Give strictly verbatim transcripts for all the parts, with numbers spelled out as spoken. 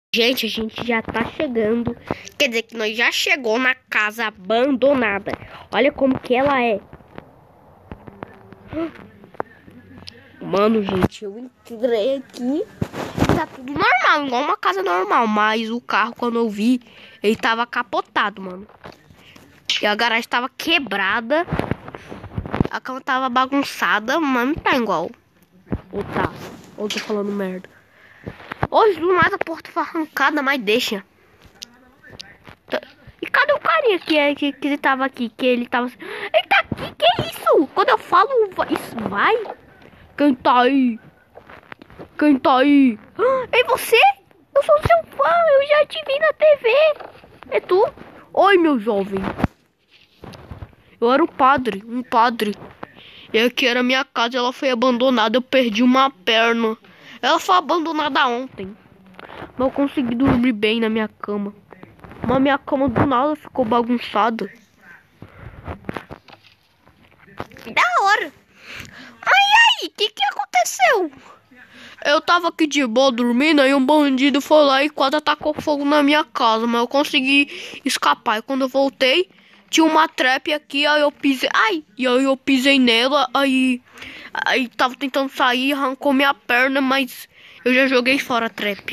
Gente, a gente já tá chegando. Quer dizer que nós já chegou na casa abandonada. Olha como que ela é. Mano, gente, eu entrei aqui. Tá tudo normal, igual uma casa normal. Mas o carro, quando eu vi, ele tava capotado, mano. E a garagem tava quebrada. A cama tava bagunçada, mas não tá igual. Ou tá? Ou tô falando merda. Hoje do nada a porta foi arrancada, mas deixa. E cadê o carinha que, é, que, que ele tava aqui? Que ele tava. Ele tá aqui, que é isso? Quando eu falo, isso vai? Quem tá aí? Quem tá aí? É você? Eu sou seu fã, eu já te vi na T V. É tu? Oi, meu jovem. Eu era um padre, um padre. E aqui era minha casa, ela foi abandonada, eu perdi uma perna. Ela foi abandonada ontem. Mas eu consegui dormir bem na minha cama. Mas minha cama do nada ficou bagunçada. Da hora. Mas e aí, o que que aconteceu? Eu tava aqui de boa dormindo, aí um bandido foi lá e quase atacou fogo na minha casa. Mas eu consegui escapar. E quando eu voltei, tinha uma trap aqui, aí eu pisei. Ai! E aí eu pisei nela, aí. Aí tava tentando sair, arrancou minha perna, mas eu já joguei fora a trap.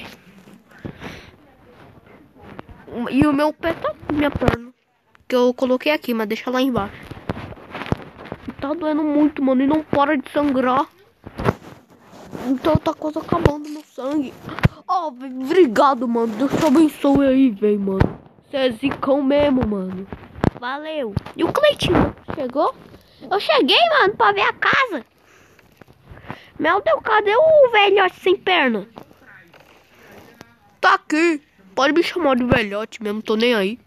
E o meu pé tá minha perna. Que eu coloquei aqui, mas deixa lá embaixo. Tá doendo muito, mano, e não para de sangrar. Então tá quase acabando meu sangue. Ó, oh, obrigado, mano. Deus te abençoe aí, velho, mano. Você é zicão mesmo, mano. Valeu. E o Cleitinho chegou? Eu cheguei, mano, pra ver a casa. Meu Deus, cadê o velhote sem perna? Tá aqui. Pode me chamar de velhote mesmo, tô nem aí.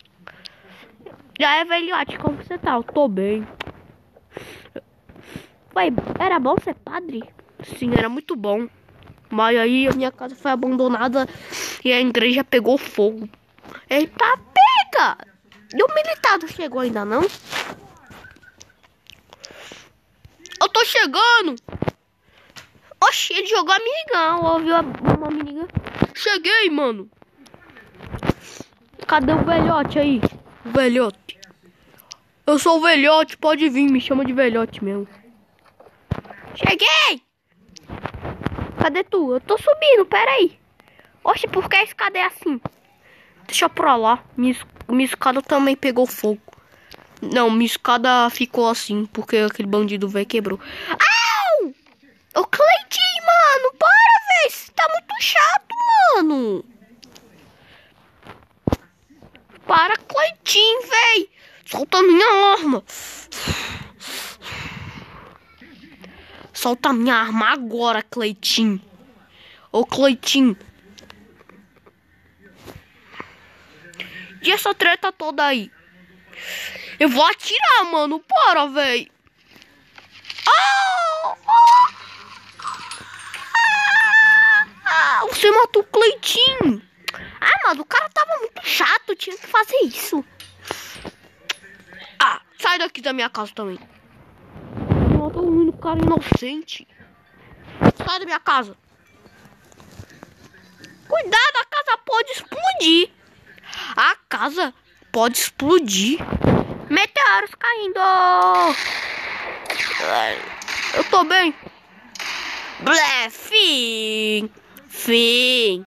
Já é velhote, como você tá? Eu tô bem. Foi, era bom ser padre? Sim, era muito bom. Mas aí a minha casa foi abandonada e a igreja pegou fogo. Eita, pega! E o militar não chegou ainda não? Eu tô chegando! Oxi, ele jogou a minigão. Ouviu uma minigun? Cheguei, mano! Cadê o velhote aí? O velhote. Eu sou o velhote, pode vir, me chama de velhote mesmo. Cheguei! Cadê tu? Eu tô subindo, peraí. Oxe, por que a escada é assim? Deixa pra lá. Minha, minha escada também pegou fogo. Não, minha escada ficou assim, porque aquele bandido velho quebrou. Au! Ô, Cleitinho, mano, para, velho. Você tá muito chato, mano. Para, Cleitinho, velho. Solta a minha arma. Solta a minha arma agora, Cleitinho. Ô, Cleitinho. E essa treta toda aí? Eu vou atirar, mano. Para, velho. Ah, ah, ah, você matou o Cleitinho. Ah, mano, o cara tava muito chato. Tinha que fazer isso. Ah, sai daqui da minha casa também. Matou um cara inocente. Sai da minha casa. Cuidado, a casa pode explodir. A casa pode explodir. Meteoros caindo. Eu tô bem. Blé, fim. Fim.